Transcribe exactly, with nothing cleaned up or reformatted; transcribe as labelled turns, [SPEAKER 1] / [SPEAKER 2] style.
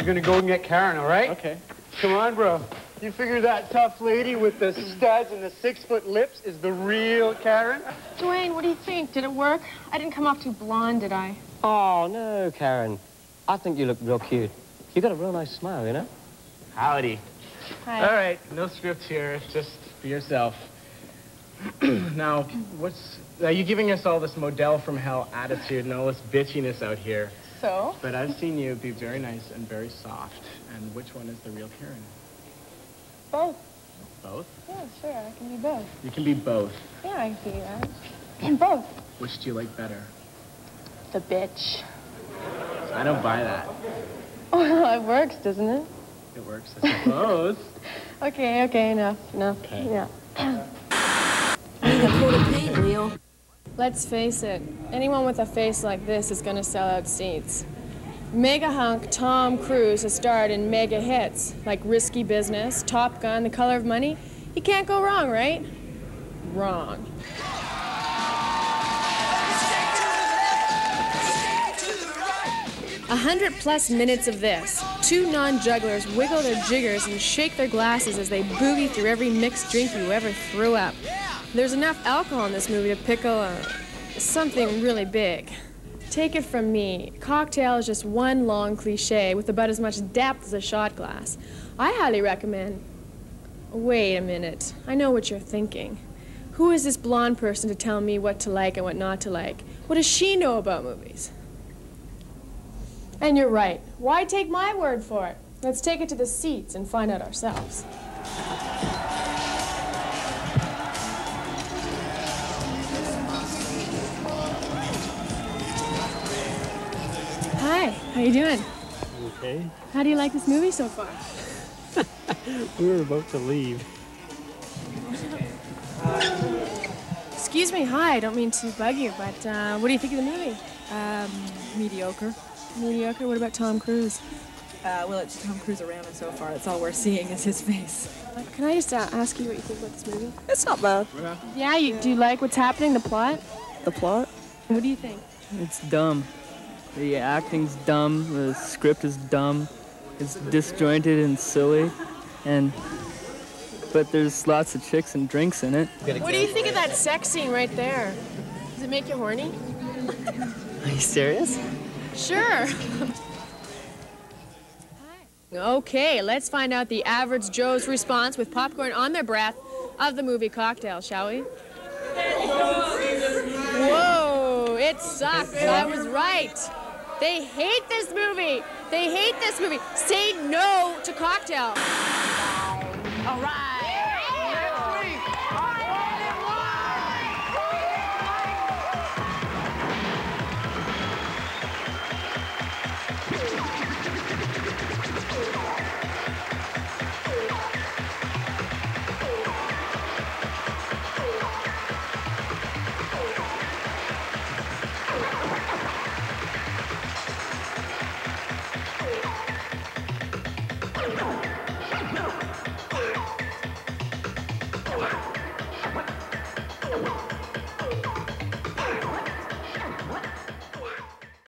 [SPEAKER 1] gonna go and get Karen, all right?
[SPEAKER 2] Okay.
[SPEAKER 1] Come on, bro. You figure that tough lady with the studs and the six-foot lips is the real Karen?
[SPEAKER 3] Dwayne, what do you think? Did it work? I didn't come off too blonde, did I?
[SPEAKER 2] Oh, no, Karen. I think you look real cute. You got a real nice smile, you know?
[SPEAKER 1] Howdy.
[SPEAKER 3] Hi.
[SPEAKER 1] All right, no script here, just be yourself. Now, what's... Are you giving us all this Model from Hell attitude and all this bitchiness out here?
[SPEAKER 3] So?
[SPEAKER 1] But I've seen you be very nice and very soft. And which one is the real Karen?
[SPEAKER 3] Both.
[SPEAKER 1] Both?
[SPEAKER 3] Yeah, sure, I can be both.
[SPEAKER 1] You can be both.
[SPEAKER 3] Yeah, I can see that. And both.
[SPEAKER 1] Which do you like better?
[SPEAKER 3] The bitch.
[SPEAKER 1] I don't buy that.
[SPEAKER 3] Well, it works, doesn't it?
[SPEAKER 1] It works, I suppose.
[SPEAKER 3] Okay, okay, enough, enough.
[SPEAKER 1] Okay.
[SPEAKER 3] Yeah.
[SPEAKER 4] Need a coat of paint, Leo.
[SPEAKER 3] Let's face it, anyone with a face like this is gonna sell out seats. Mega hunk Tom Cruise has starred in mega hits like Risky Business, Top Gun, The Color of Money. You can't go wrong, right? Wrong. A hundred plus minutes of this. Two non-jugglers wiggle their jiggers and shake their glasses as they boogie through every mixed drink you ever threw up. There's enough alcohol in this movie to pickle uh, something really big. Take it from me, cocktail is just one long cliche with about as much depth as a shot glass. I highly recommend... Wait a minute, I know what you're thinking. Who is this blonde person to tell me what to like and what not to like? What does she know about movies? And you're right. Why take my word for it? Let's take it to the seats and find out ourselves. Hi, how you doing?
[SPEAKER 2] Okay.
[SPEAKER 3] How do you like this movie so far?
[SPEAKER 2] We were about to leave.
[SPEAKER 3] Excuse me, hi, I don't mean to bug you, but uh, what do you think of the movie?
[SPEAKER 5] Um, mediocre.
[SPEAKER 3] Mediocre? What about Tom Cruise?
[SPEAKER 5] Uh, well, it's Tom Cruise around us so far. That's all we're seeing is his face.
[SPEAKER 3] Uh, can I just uh, ask you what you think about this movie?
[SPEAKER 5] It's not bad.
[SPEAKER 3] Yeah, you, do you like what's happening, the plot?
[SPEAKER 5] The plot?
[SPEAKER 3] What do you think?
[SPEAKER 6] It's dumb. The acting's dumb, the script is dumb, it's disjointed and silly, and but there's lots of chicks and drinks in it.
[SPEAKER 3] What do you think of that sex scene right there? Does it make you horny?
[SPEAKER 6] Are you serious?
[SPEAKER 3] Sure. Okay, let's find out the average Joe's response with popcorn on their breath of the movie Cocktail, shall we? Whoa, it sucks. I was right. They hate this movie. They hate this movie. Say no to Cocktail. All right.